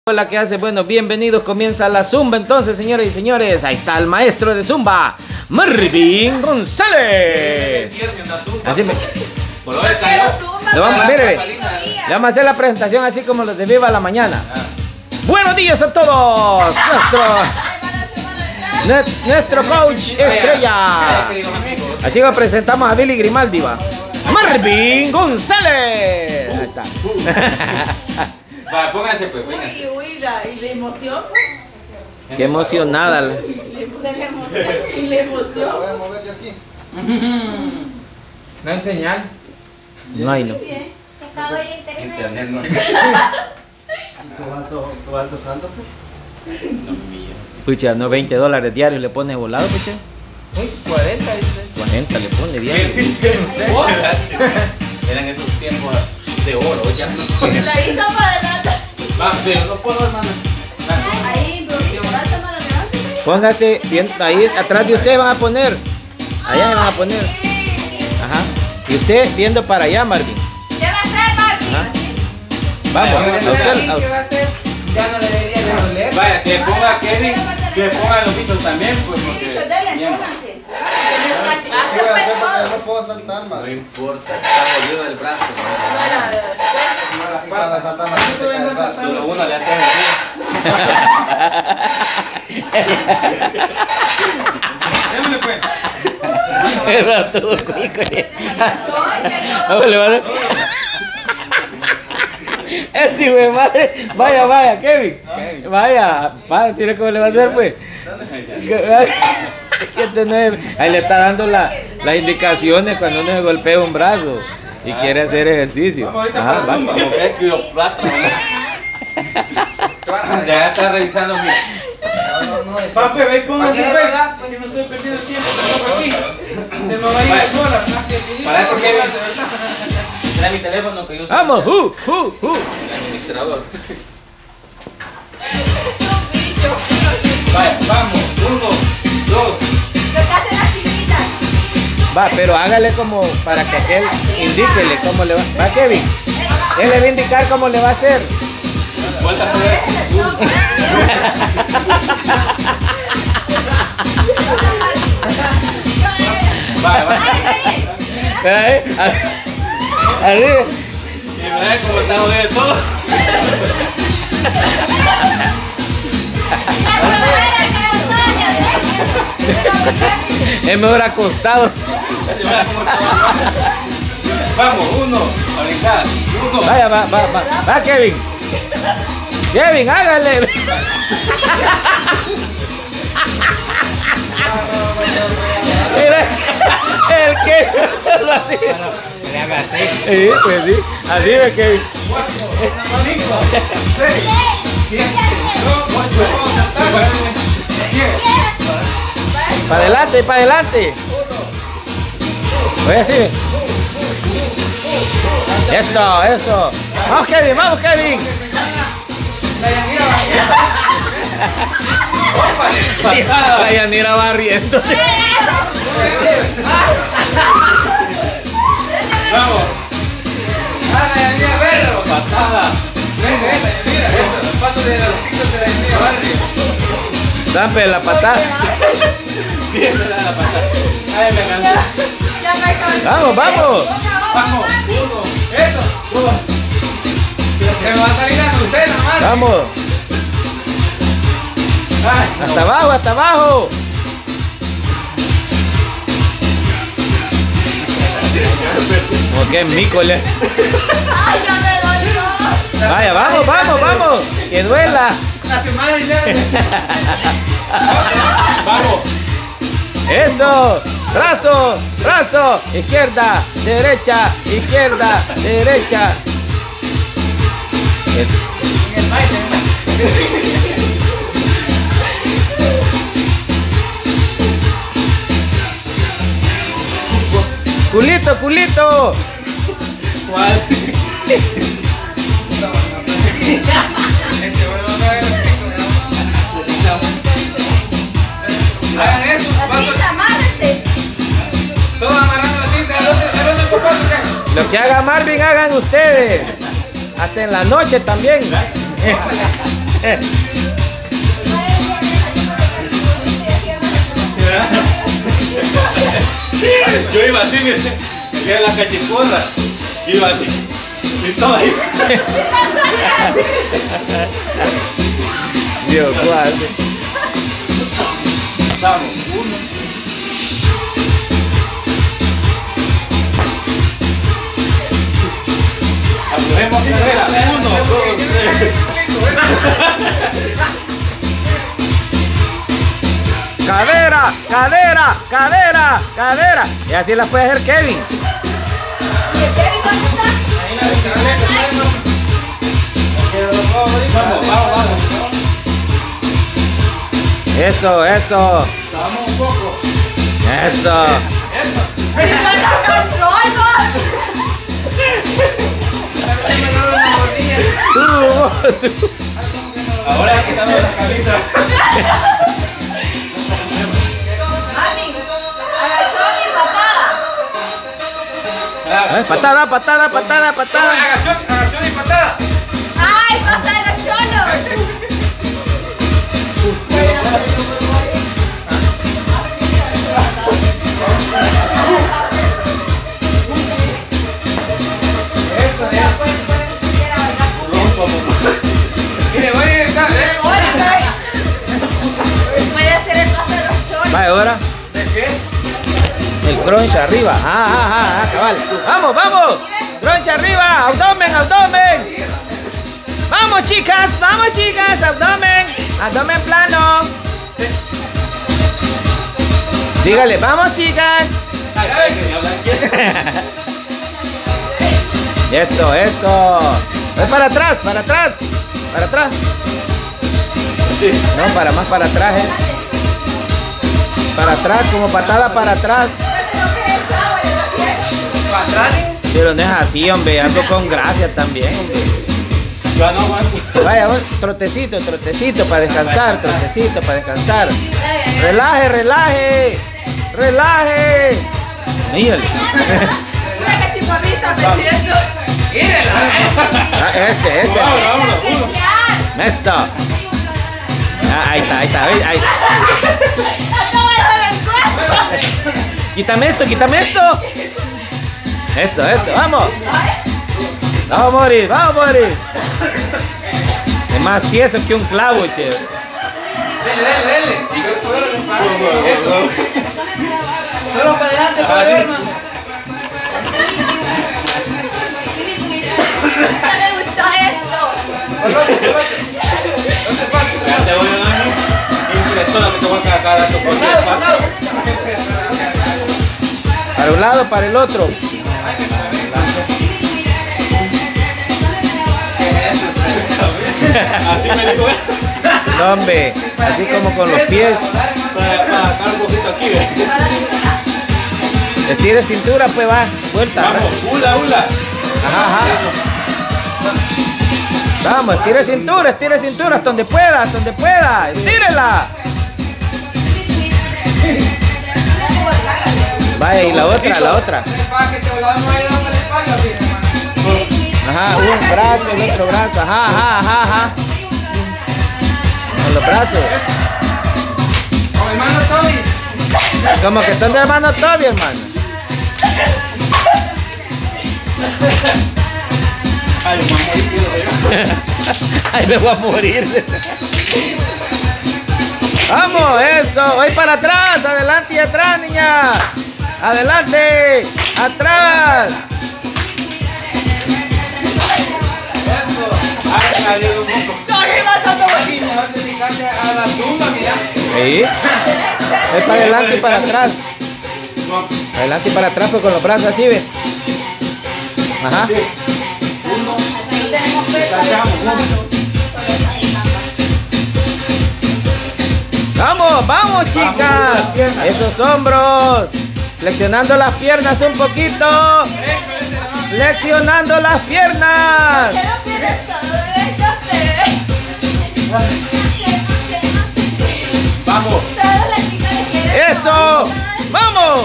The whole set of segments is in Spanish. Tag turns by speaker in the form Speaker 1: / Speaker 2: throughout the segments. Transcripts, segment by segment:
Speaker 1: Hola, ¿qué hace? Bueno, bienvenidos, comienza la Zumba entonces, señores y señores. Ahí está el maestro de Zumba, Marvin González. Así me... Le vamos a hacer la presentación así como los de Viva la Mañana. Buenos días a todos. Nuestro coach estrella. Así que presentamos a Billy Grimaldi, va. Marvin González. Ahí está.
Speaker 2: Va, pónganse pues, pónganse.
Speaker 3: ¿Y la emoción?
Speaker 1: Qué emocionada.
Speaker 3: ¿Y la emoción?
Speaker 4: Voy a mover yo aquí.
Speaker 2: No hay señal.
Speaker 1: No hay, no.
Speaker 3: Se acabó el
Speaker 2: Internet no hay.
Speaker 4: ¿Tu alto santo, pues?
Speaker 1: Pucha, no, $20 diarios le pone volado, pucha.
Speaker 2: 40 dice.
Speaker 1: 40 le pone
Speaker 2: ¿Qué
Speaker 1: diario.
Speaker 2: dicen ustedes? Eran esos tiempos de oro, ya no.
Speaker 3: La hizo para adelante.
Speaker 2: Va, pero no puedo, hermano.
Speaker 3: Ahí, improvisar, cámara, levántate.
Speaker 1: Póngase bien, ahí atrás de usted van a poner. Allá se van a poner. Ajá. Y usted viendo para allá, Marvin.
Speaker 3: ¿Qué va a hacer, Marvin?
Speaker 1: Ajá.
Speaker 3: ¿Así?
Speaker 1: Vamos, a usted.
Speaker 5: ¿Qué va a hacer? Ya no le debería de doler.
Speaker 2: Vaya, que ponga Kevin, que ponga los bichos también, pues porque...
Speaker 3: Bicho, dele,
Speaker 2: bien.
Speaker 3: pónganse.
Speaker 4: ¿Qué
Speaker 3: Hace
Speaker 4: voy a
Speaker 3: pues
Speaker 4: hacer? Porque
Speaker 3: todo.
Speaker 4: no puedo saltar,
Speaker 2: No
Speaker 4: man.
Speaker 2: importa, está jodido del brazo.
Speaker 4: Y cuando saltan más, se cae el brazo.
Speaker 2: Solo uno le hace así. Démosle pues.
Speaker 1: Era todo cuico. Vamos, le va a dar. Este hijo de madre. Vaya, Kevin. Vaya, tira cómo le va a hacer, pues. Ahí le está dando las indicaciones cuando uno se golpea un brazo y quiere hacer ejercicio. Ajá, va.
Speaker 2: Como que es quiroplata. Ya está revisando mi...
Speaker 4: No,
Speaker 5: Papi, ve y póngase
Speaker 4: ¿Para qué?
Speaker 5: pues. Que no estoy perdiendo tiempo tampoco aquí. Se me va a ir el dólar. Más que
Speaker 2: Para esto, Kevin. Trae mi teléfono que yo soy
Speaker 1: Vamos,
Speaker 2: el administrador. Vaya, vamos. 1, 2.
Speaker 3: Lo que hacen las chiquitas.
Speaker 1: Va, pero hágale como para que aquel indíquele cómo le va. Va, Kevin. Él le va a indicar cómo le va a hacer.
Speaker 2: Vuelta a poner. Vaya, vaya.
Speaker 1: Espera ahí. Arriba.
Speaker 2: Y me da como está jodido todo.
Speaker 1: Es mejor acostado.
Speaker 2: Vamos, 1. A brincar. 1.
Speaker 1: Vaya, va, Kevin. Kevin, hágale. Mira, el que lo hacía.
Speaker 5: le haga así.
Speaker 1: Sí, pues sí. Así ve, Kevin.
Speaker 2: 5, 6, 7, 8, 10.
Speaker 1: Para adelante. Voy así. Eso. Vamos, Kevin. La Yanira barriendo.
Speaker 2: Vamos. Patada. Mira, los pasos de los picos de la Yanira Barrio.
Speaker 1: Zampe la patada.
Speaker 2: Bien, me da la patada. Ay, me cansé.
Speaker 3: Ya me cansé.
Speaker 1: Vamos.
Speaker 2: Vamos. 1. Esto. 2. Que me va a salir la usted la mano.
Speaker 1: Vamos.
Speaker 2: Ay,
Speaker 1: Hasta abajo. Como que mícole.
Speaker 3: Ay, ya me dolió.
Speaker 1: Vaya, vamos. Que duela.
Speaker 5: La semana y
Speaker 2: vamos.
Speaker 1: Eso. Brazo. Izquierda, derecha. Culito.
Speaker 2: ¿Cuál? Hagan eso.
Speaker 3: Así, amárrate.
Speaker 2: Todos amarrando la cinta. ¿El otro copado qué?
Speaker 1: Lo que haga Marvin, hagan ustedes. Hasta en la noche también.
Speaker 2: Yo iba así, me quedé la cachiporra. Iba así. Y todo ahí.
Speaker 1: Dios, ¿cuál?
Speaker 2: Vamos, uno. Apuremos carrera. 1, 2, 3.
Speaker 1: Cadera, cadera, cadera, cadera. Y así la puede hacer Kevin.
Speaker 3: ¿Y el Kevin cuánto está?
Speaker 2: Vamos, vamos, vamos.
Speaker 1: Eso, eso.
Speaker 2: Vamos un poco.
Speaker 1: Eso.
Speaker 3: ¡Sí, no lo control,
Speaker 2: Ahora quitamos la camisa.
Speaker 3: Mami, agachón y patada.
Speaker 1: Patada, patada, patada, patada.
Speaker 2: Agachón y patada.
Speaker 3: ¡Ay, pasa de los cholos!
Speaker 2: Mire, voy a intentar,
Speaker 3: Puede hacer el paso de los cholos.
Speaker 1: Va, ahora.
Speaker 2: ¿De qué?
Speaker 1: El crunch arriba. Cabal. Vamos, vamos. Crunch arriba. Abdomen, abdomen. Vamos, chicas. Vamos, chicas. Abdomen. Abdomen plano. Dígale, vamos, chicas.
Speaker 2: Ay, que me hablan quién.
Speaker 1: Eso, eso. Voy para atrás, para atrás. Para atrás.
Speaker 2: Sí.
Speaker 1: No, para más para atrás. Para atrás, como patada para atrás.
Speaker 2: ¿Para atrás?
Speaker 1: Pero no es así, hombre. Ando con gracia también, hombre.
Speaker 2: Yo no aguanto.
Speaker 1: Vaya, trotecito, trotecito para descansar, trotecito para descansar. Relaje, relaje, relaje. Mírale.
Speaker 3: Una cachiporrita, presidente.
Speaker 1: Ese.
Speaker 2: Vámonos, uno.
Speaker 1: Eso. Ahí está, ahí está. Ahí está.
Speaker 3: Acabo de dar el cuerpo.
Speaker 1: Quítame esto, quítame esto. Eso, eso, vamos. Vamos a morir, vamos a morir. Es más tieso que un clavo, che.
Speaker 2: Dele. Sigue. Eso.
Speaker 5: Solo para adelante, para ver, hermano.
Speaker 3: No me gustó esto.
Speaker 2: No te pases. Ya te voy a dar impresora que te voy a cagar a tu
Speaker 5: Por lado.
Speaker 1: Para un lado, para el otro.
Speaker 2: Así me dijo.
Speaker 1: No, hombre, así como con los pies.
Speaker 2: Para acá un poquito aquí, ¿ves?
Speaker 1: Estire cintura, pues va. Vuelta.
Speaker 2: Vamos, hula.
Speaker 1: Ajá. Vamos, estire cintura, hasta donde pueda, estírela. Vaya, y la otra. Ajá, un brazo, el otro brazo, ajá. Con los brazos.
Speaker 5: Con hermano Toby.
Speaker 1: Como que son de hermano Toby, hermano.
Speaker 2: Ay, mamá,
Speaker 1: Ay, me voy a morir. Vamos, eso. Voy para atrás, adelante y atrás, niña. Adelante, atrás.
Speaker 2: Ay, un poco. Mejor dedicarte a la zumba, mira.
Speaker 1: Sí. Voy para adelante y para atrás. Para adelante y para atrás, pues con los brazos así, ve. Ajá. Vamos, chicas. Esos hombros. Flexionando las piernas un poquito. Flexionando las piernas.
Speaker 2: Vamos.
Speaker 1: Eso. Vamos.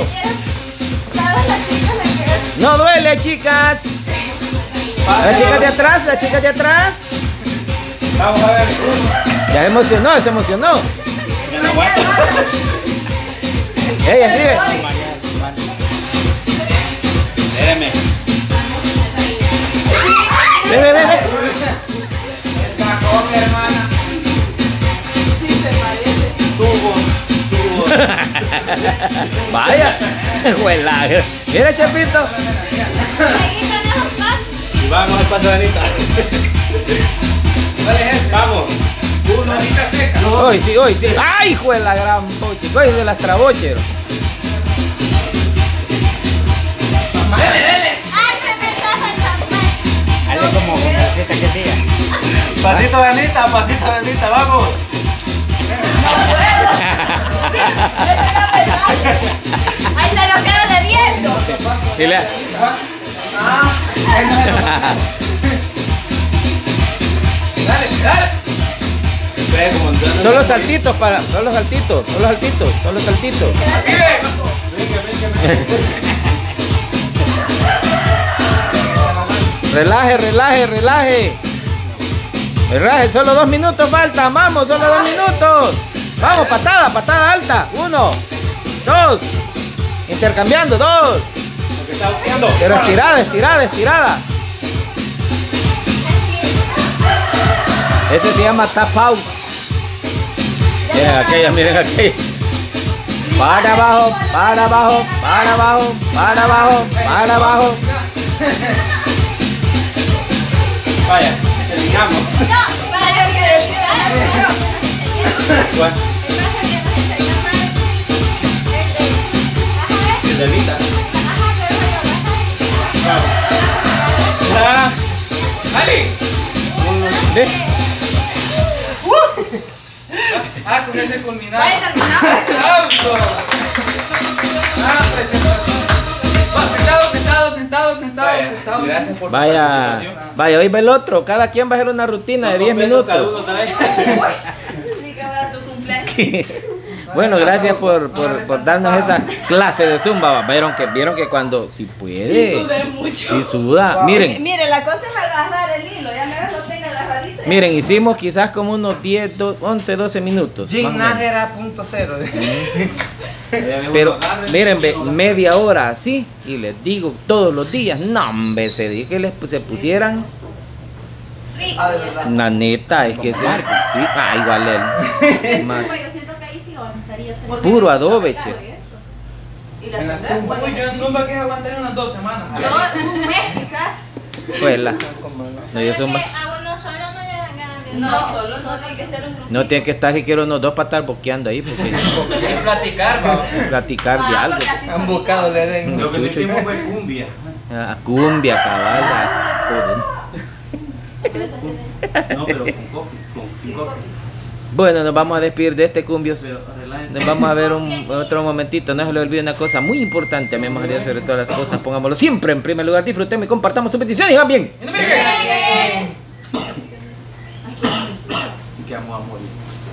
Speaker 1: No duele, chicas. Las chicas de atrás,
Speaker 2: Vamos a ver.
Speaker 1: Ya se emocionó, se emocionó.
Speaker 2: Ya no aguanto.
Speaker 1: Ey, escribe.
Speaker 2: Espérame.
Speaker 1: Ve, ve, ve, ve.
Speaker 2: El cajón, hermana.
Speaker 3: Sí, se parece.
Speaker 2: Tubo.
Speaker 1: Vaya. Juela. Mira, Chapito.
Speaker 2: Y vamos al paso de Anita. ¿Cuál es ese? Vamos. Uno, Anita seca.
Speaker 1: Hoy sí, hoy sí. ¡Ay, juela gran poche! Hoy de las trabocheros.
Speaker 2: Dale, dale.
Speaker 3: ¡Ay, se me zafó el champán!
Speaker 2: Hazle como esta que diga. Pasito de Anita, vamos.
Speaker 3: ¡Ahí te lo quedo debiendo!
Speaker 1: Y le...
Speaker 2: Dale, dale.
Speaker 1: Solo saltitos para... Solo saltitos.
Speaker 2: Aquí ven.
Speaker 1: Relaje, solo 2 minutos falta, vamos, solo 2 minutos. Vamos, patada alta. 1, 2. Intercambiando, 2. Pero estirada. Ese se llama tap out. Miren aquella. Para abajo.
Speaker 2: Vaya, terminamos.
Speaker 3: No, para que decir
Speaker 2: ¿Cuál? El de Anita. Vamos. Dale.
Speaker 1: ¿Ve?
Speaker 5: Con ese culminado.
Speaker 3: Vaya, terminamos.
Speaker 5: ¡Aplauso! Presentación. Sentado.
Speaker 2: Gracias por
Speaker 1: Vaya, hoy va el otro. Cada quien va a hacer una rutina de 10 minutos.
Speaker 3: Sí, que para tu cumpleaños.
Speaker 1: Bueno, gracias por darnos esa clase de zumba. Vieron que cuando, si puede,
Speaker 3: Sí, sudé mucho.
Speaker 1: si suda. Miren,
Speaker 3: Mire, la cosa es agarrar el hilo. Ya me ves, lo tengo agarradito.
Speaker 1: miren, hicimos quizás como unos 10, 11, 12 minutos. más o menos.
Speaker 5: Nájera .0.
Speaker 1: Pero miren, ve, media hora así, y les digo todos los días, no, hombre, se dice que se pusieran,
Speaker 3: Rico.
Speaker 5: Ah, de verdad.
Speaker 1: la neta, es que sí, igual él. Más-
Speaker 3: Yo siento que ahí sí estaría feliz.
Speaker 1: Puro adobe, che.
Speaker 3: Y la
Speaker 5: En la
Speaker 3: zumba,
Speaker 5: Zumba.
Speaker 3: bueno,
Speaker 5: Yo en Zumba que aguantaré unas 2 semanas.
Speaker 3: yo un mes quizás.
Speaker 1: Pues no, yo zumba.
Speaker 3: A uno solo no le dan ganas de no, solo no, tiene que ser un grupo.
Speaker 1: No tiene que estar siquiera unos 2 para estar boqueando ahí, porque
Speaker 5: Platicar, vamos.
Speaker 1: platicar de algo.
Speaker 5: Han buscado, le den.
Speaker 2: Lo que
Speaker 1: Chucho.
Speaker 2: hicimos fue cumbia.
Speaker 1: Cumbia, cabal.
Speaker 2: No, pero con copy.
Speaker 1: Bueno, nos vamos a despedir de este cumbio.
Speaker 2: Pero relájense.
Speaker 1: Nos vamos a ver otro momentito. No se le olvide una cosa muy importante. Amemos a Dios sobre todas las cosas. Pongámoslo siempre en primer lugar. Disfrutemos y compartamos sus peticiones. Y van bien.
Speaker 2: Que amo a morir.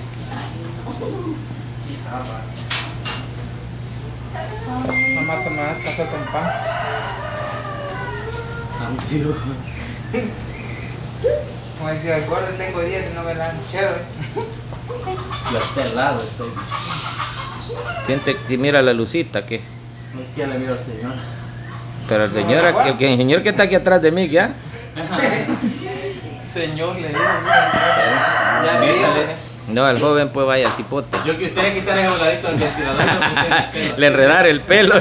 Speaker 5: Mamá, toma café con pan. Como decía el gordo, tengo 10 de no me la chero.
Speaker 2: Yo hasta al lado estoy.
Speaker 1: Siente, mira la lucita que.
Speaker 2: No decía le miro al Señor.
Speaker 1: Pero el señor, el señor que está aquí atrás de mí, ¿ya?
Speaker 5: Señor, le digo.
Speaker 2: Ya, métale.
Speaker 1: No, el joven pues vaya cipote.
Speaker 2: Yo que ustedes quitar el voladito al ventilador.
Speaker 1: Le enredar el pelo.